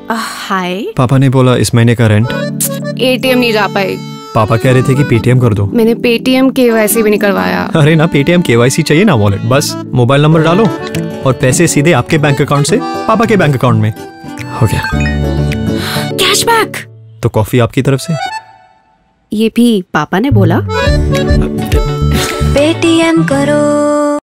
हाय। पापा ने बोला इस महीने का रेंट। एटीएम नहीं जा पाई। पापा कह रहे थे कि पेटीएम कर दो। मैंने पेटीएम केवाईसी भी नहीं करवाया। अरे ना, पेटीएम केवाईसी चाहिए ना वॉलेट। बस मोबाइल नंबर डालो और पैसे सीधे आपके बैंक अकाउंट से पापा के बैंक अकाउंट में। हो गया। कैशबैक। तो कॉफी आपकी तरफ से। ये भी पापा ने बोला। पेटीएम करो।